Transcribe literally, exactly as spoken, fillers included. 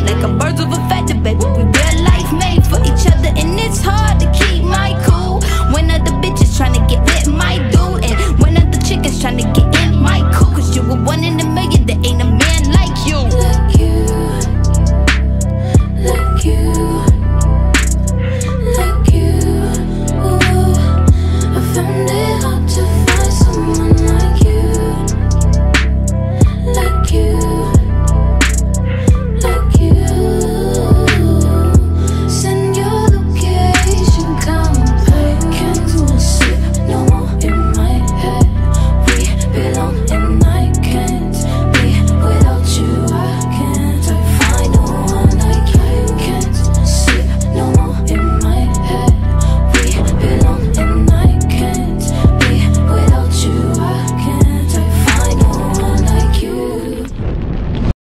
like a birds of a feather, baby. We real life made for each other, and it's hard to keep my cool when other bitches tryna get with my dude, and when other chickens tryna get in my cool. Cause you were one in a million, there ain't a man like you.